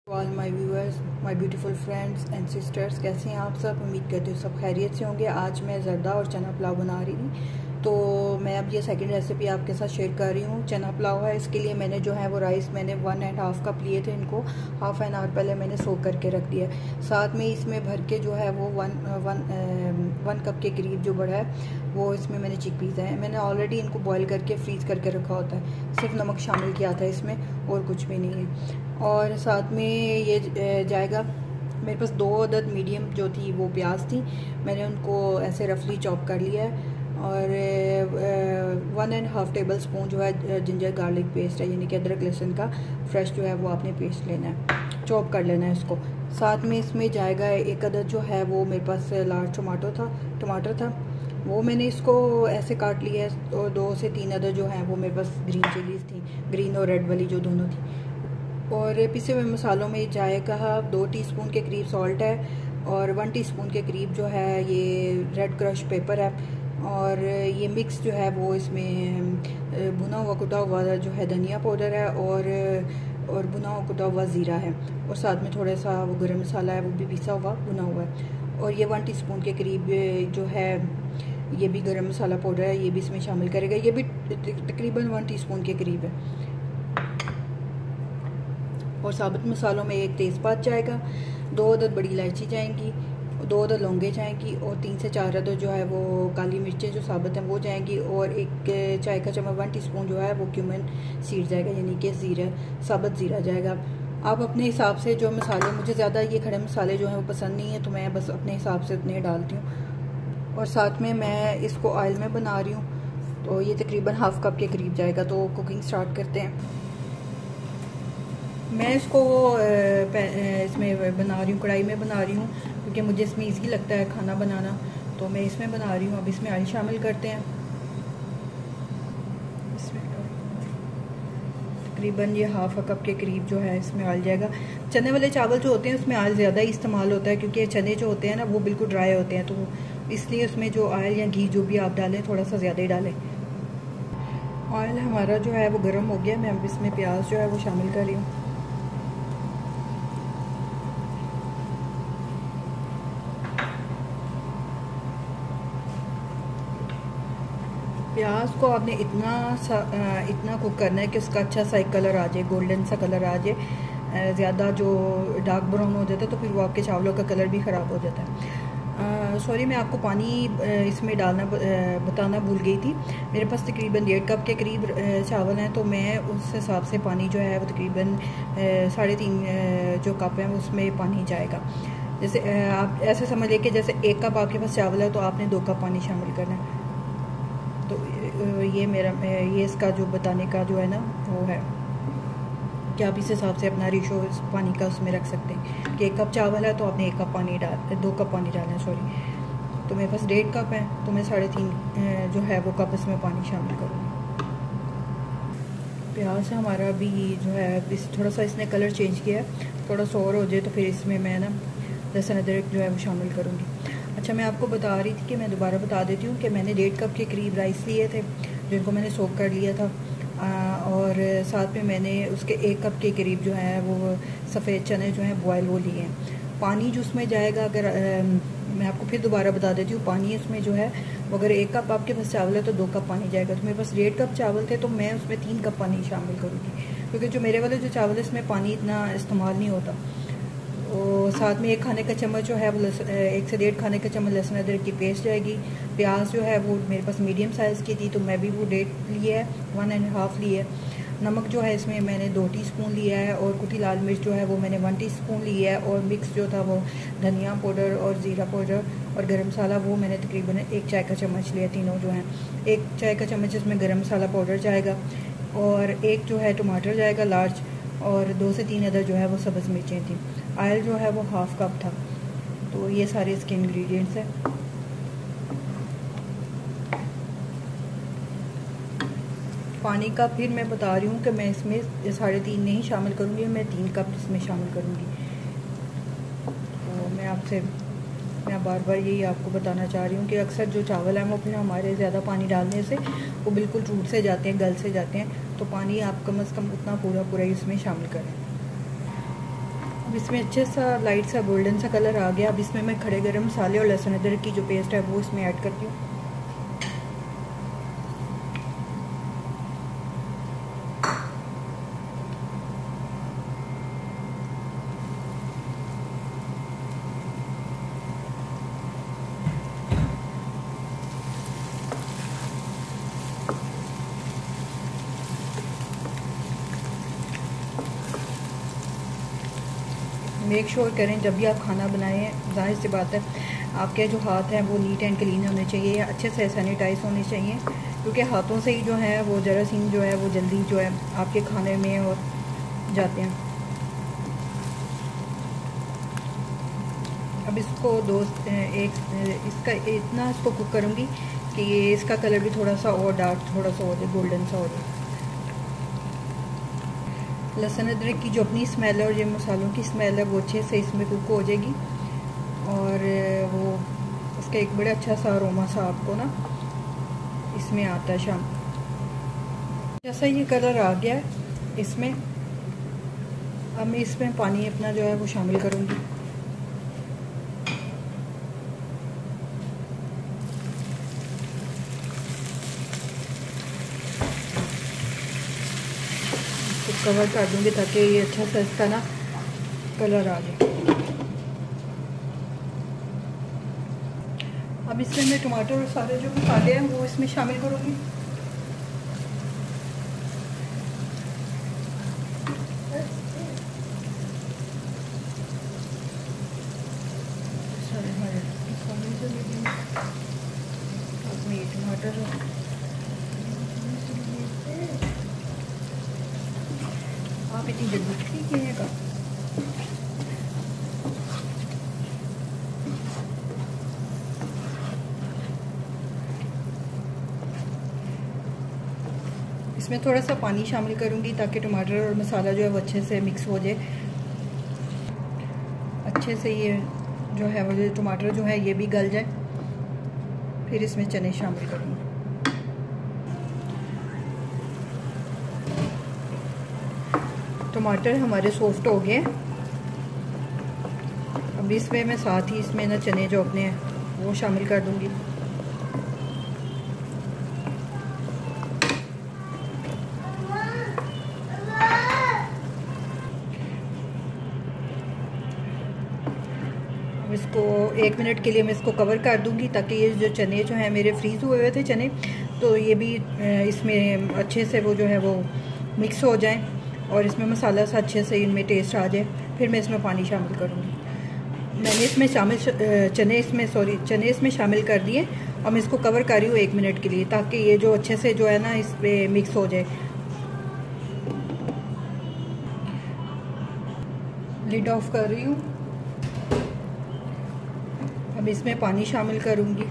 All my viewers, my beautiful friends and sisters, कैसे हैं आप सब। उम्मीद करती हूँ सब खैरियत से होंगे। आज मैं ज़रदा और चना पुलाव बना रही थी, तो मैं अब ये सेकंड रेसिपी आपके साथ शेयर कर रही हूँ। चना पुलाव है, इसके लिए मैंने जो है वो राइस मैंने 1.5 कप लिए थे। इनको हाफ़ एन आवर पहले मैंने सोक करके रख दिया। साथ में इसमें भर के जो है वो वन कप के करीब जो बड़ा है वो इसमें मैंने चिकपीस है। मैंने ऑलरेडी इनको बॉईल करके फ्रीज़ करके रखा होता है, सिर्फ नमक शामिल किया था इसमें और कुछ भी नहीं है। और साथ में ये जाएगा मेरे पास 2 अदद मीडियम जो थी वो प्याज थी, मैंने उनको ऐसे रफली चॉप कर लिया है। और 1.5 टेबल स्पून जो है जिंजर गार्लिक पेस्ट है, यानी कि अदरक लहसुन का फ्रेश जो है वो आपने पेस्ट लेना है, चॉप कर लेना है इसको। साथ में इसमें जाएगा 1 अदद जो है वो मेरे पास लार्ज टमाटर था, वो मैंने इसको ऐसे काट लिया है। और 2 से 3 अदद जो है वो मेरे पास ग्रीन चिलीज़ थी, ग्रीन और रेड वाली जो दोनों थी। और पिसे हुए मसालों में जाएगा 2 टीस्पून के करीब सॉल्ट है, और 1 टीस्पून के करीब जो है ये रेड क्रश पेपर है, और ये मिक्स जो है वो इसमें भुना हुआ कुटा हुआ जो है धनिया पाउडर है, और भुना हुआ कुटा हुआ ज़ीरा है, और साथ में थोड़ा सा वो गरम मसाला है, वो भी पिसा हुआ भुना हुआ है। और ये 1 टीस्पून के करीब जो है ये भी गरम मसाला पाउडर है, ये भी इसमें शामिल करेगा। ये भी तकरीबन 1 टीस्पून के करीब है। और साबुत मसालों में 1 तेज़पात जाएगा, 2 अदद बड़ी इलायची जाएंगी, 2 अदद लौंगे जाएंगी, और 3 से 4 अदद जो है वो काली मिर्चें जो साबुत हैं वो जाएंगी, और 1 चाय का चम्मच 1 टीस्पून जो है वो क्यूमिन सीड जाएगा, यानी कि ज़ीरा, साबुत ज़ीरा जाएगा। आप अपने हिसाब से जो मसाले, मुझे ज़्यादा ये खड़े मसाले जो हैं वो पसंद नहीं है, तो मैं बस अपने हिसाब से उतने डालती हूँ। और साथ में मैं इसको ऑयल में बना रही हूँ, तो ये तकरीबन हाफ़ कप के करीब जाएगा। तो कुकिंग स्टार्ट करते हैं। मैं इसको इसमें बना रही हूँ, कढ़ाई में बना रही हूँ, क्योंकि मुझे इसमें इजी लगता है खाना बनाना, तो मैं इसमें बना रही हूँ। अब इसमें ऑयल शामिल करते हैं। इसमें तकरीबन ये हाफ़ कप के करीब जो है इसमें ऑयल जाएगा। चने वाले चावल जो होते हैं उसमें ऑयल ज़्यादा ही इस्तेमाल होता है, क्योंकि चने जो होते हैं ना वो बिल्कुल ड्राई होते हैं, तो इसलिए उसमें जो ऑयल या घी जो भी आप डालें थोड़ा सा ज़्यादा ही डालें। ऑयल हमारा जो है वो गर्म हो गया, मैं अब इसमें प्याज जो है वो शामिल कर रही हूँ। प्याज को आपने इतना कुक करना है कि उसका अच्छा सा एक कलर आ जाए, गोल्डन सा कलर आ जाए। ज़्यादा जो डार्क ब्राउन हो जाता है तो फिर वो आपके चावलों का कलर भी ख़राब हो जाता है। सॉरी, मैं आपको पानी इसमें डालना बताना भूल गई थी। मेरे पास तकरीबन 1.5 कप के करीब चावल हैं, तो मैं उस हिसाब से पानी जो है वो तकरीबन 3.5 जो कप है उसमें पानी जाएगा। जैसे आप ऐसे समझ लें कि जैसे 1 कप आपके पास चावल है तो आपने 2 कप पानी शामिल करना है। तो ये इसका जो बताने का जो है ना वो है कि आप इस हिसाब से अपना रेशो पानी का उसमें रख सकते हैं कि 1 कप चावल है तो आपने 2 कप पानी डालना है। सॉरी, तो मेरे पास 1.5 कप है, तो मैं 3.5 जो है वो कप इसमें पानी शामिल करूँगी। प्याज हमारा भी जो है इस थोड़ा सा इसने कलर चेंज किया है, थोड़ा सा और हो जाए तो फिर इसमें मैं ना लहसुन अदरक जो है वो शामिल करूँगी। अच्छा, मैं आपको बता रही थी कि मैं दोबारा बता देती हूँ कि मैंने 1.5 कप के करीब राइस लिए थे, जिनको मैंने सोक कर लिया था। और साथ में मैंने उसके 1 कप के करीब जो है वो सफ़ेद चने जो हैं बॉयल वो लिए हैं। पानी जो उसमें जाएगा, अगर मैं आपको फिर दोबारा बता देती हूँ, पानी इसमें जो है वो अगर 1 कप आपके पास चावल है तो 2 कप पानी जाएगा। तो मेरे पास 1.5 कप चावल थे, तो मैं उसमें 3 कप पानी शामिल करूँगी, क्योंकि जो मेरे वाले जो चावल है इसमें पानी इतना इस्तेमाल नहीं होता। और साथ में 1 खाने का चम्मच जो है वो 1 से 1.5 खाने का चम्मच लहसुन अदरक की पेस्ट जाएगी। प्याज जो है वो मेरे पास मीडियम साइज़ की थी, तो मैं भी वो 1.5 लिए है, 1.5 लिए है। नमक जो है इसमें मैंने 2 टीस्पून लिया है, और कुटी लाल मिर्च जो है वो मैंने 1 टीस्पून लिया है, और मिक्स जो था वो धनिया पाउडर और ज़ीरा पाउडर और गरम मसाला वो मैंने तकरीबन 1 चाय का चम्मच लिया, तीनों जो हैं। 1 चाय का चम्मच इसमें गरम मसाला पाउडर जाएगा, और 1 जो है टमाटर जाएगा लार्ज, और 2 से 3 अदर जो है वो सब्ज़ मिर्चें थी। ऑयल जो है वो हाफ़ कप था। तो ये सारे इसके इंग्रेडिएंट्स हैं। पानी का फिर मैं बता रही हूँ कि मैं इसमें 3.5 नहीं शामिल करूँगी, मैं 3 कप इसमें शामिल करूँगी। तो मैं बार बार यही आपको बताना चाह रही हूँ कि अक्सर जो चावल हैं वो फिर हमारे ज़्यादा पानी डालने से वो बिल्कुल टूट से जाते हैं, गल से जाते हैं। तो पानी आप कम से कम उतना पूरा ही इसमें शामिल करें। अब इसमें अच्छे सा लाइट सा गोल्डन सा कलर आ गया। अब इसमें मैं खड़े गरम मसाले और लहसुन अदरक की जो पेस्ट है वो इसमें ऐड करती हूँ। मेक श्योर करें जब भी आप खाना बनाएं, जाहिर सी बात है आपके जो हाथ हैं वो नीट एंड क्लीन होने चाहिए, अच्छे से सैनिटाइज होने चाहिए, क्योंकि हाथों से ही जो है वो जरासीम जो है वो जल्दी जो है आपके खाने में और जाते हैं। अब इसको इसका इतना इसको कुक करूँगी कि ये इसका कलर भी थोड़ा सा और डार्क थोड़ा सा हो जाए, गोल्डन सा हो जाए। लहसुन अदरक की जो अपनी स्मेल है और ये मसालों की स्मेल है वो अच्छे से इसमें कुक हो जाएगी और वो उसका एक बड़ा अच्छा सा अरोमा सा आपको ना इसमें आता है शाम। जैसा ये कलर आ गया है इसमें, अब मैं इसमें पानी अपना जो है वो शामिल करूँगी। कवर कर दूँगी ताकि ये अच्छा सा इसका ना कलर आ जाए। अब इसमें मैं टमाटर और सारे जो मसाले हैं वो इसमें शामिल करूँगी। सारे हमारे मसाले जो लगे अब ये टमाटर आप इतनी जल्दी ठीक है। इसमें थोड़ा सा पानी शामिल करूंगी ताकि टमाटर और मसाला जो है वो अच्छे से मिक्स हो जाए। अच्छे से ये जो है वो टमाटर जो है ये भी गल जाए, फिर इसमें चने शामिल करूंगी। टमाटर हमारे सॉफ्ट हो गए। अब इसमें मैं साथ ही इसमें ना चने जो अपने हैं वो शामिल कर दूंगी। अब इसको 1 मिनट के लिए मैं इसको कवर कर दूंगी ताकि ये जो चने जो हैं मेरे फ्रीज़ हुए हुए थे चने, तो ये भी इसमें अच्छे से वो जो है वो मिक्स हो जाएं और इसमें मसाला सा अच्छे से इनमें टेस्ट आ जाए। फिर मैं इसमें पानी शामिल करूँगी। मैंने इसमें चने इसमें शामिल कर दिए और मैं इसको कवर कर रही हूँ 1 मिनट के लिए ताकि ये जो अच्छे से जो है ना इस पे मिक्स हो जाए। लिड ऑफ कर रही हूँ। अब इसमें पानी शामिल करूँगी।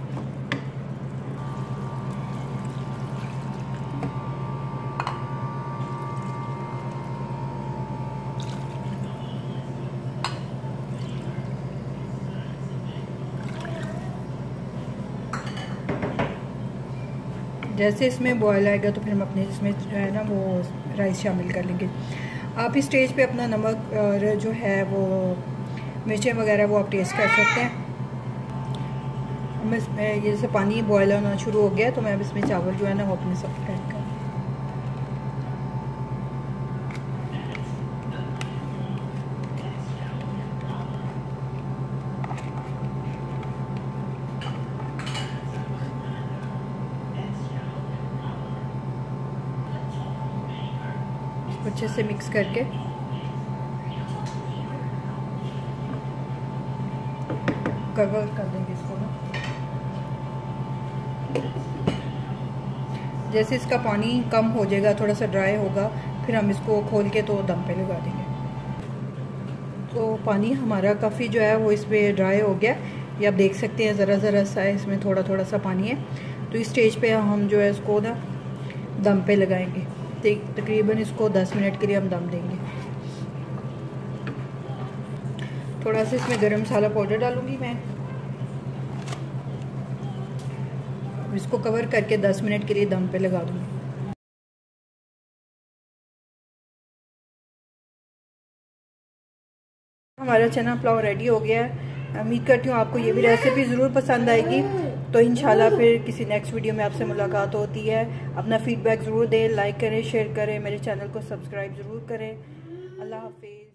जैसे इसमें बॉयल आएगा तो फिर हम अपने इसमें जो है ना वो राइस शामिल कर लेंगे। आप इस स्टेज पे अपना नमक और जो है वो मिर्चें वगैरह वो आप टेस्ट कर सकते हैं। मैं इसमें जैसे पानी बॉयल होना शुरू हो गया तो मैं अब इसमें चावल जो है ना वो अपने सब ऐड कर। अच्छे से मिक्स करके कवर कर देंगे इसको ना। जैसे इसका पानी कम हो जाएगा, थोड़ा सा ड्राई होगा, फिर हम इसको खोल के तो दम पे लगा देंगे। तो पानी हमारा काफ़ी जो है वो इस पर ड्राई हो गया, ये आप देख सकते हैं ज़रा ज़रा सा है, इसमें थोड़ा थोड़ा सा पानी है। तो इस स्टेज पे हम जो है इसको ना दम पे लगाएंगे। तकरीबन इसको 10 मिनट के लिए हम दम देंगे। थोड़ा सा इसमें गरम मसाला पाउडर डालूंगी मैं। इसको कवर करके 10 मिनट के लिए दम पे लगा दूंगी। हमारा चना पुलाव रेडी हो गया है। उम्मीद करती हूँ आपको ये भी रेसिपी ज़रूर पसंद आएगी। तो इंशाल्लाह फिर किसी नेक्स्ट वीडियो में आपसे मुलाकात होती है। अपना फीडबैक ज़रूर दें, लाइक करें, शेयर करें, मेरे चैनल को सब्सक्राइब ज़रूर करें। अल्लाह हाफिज़।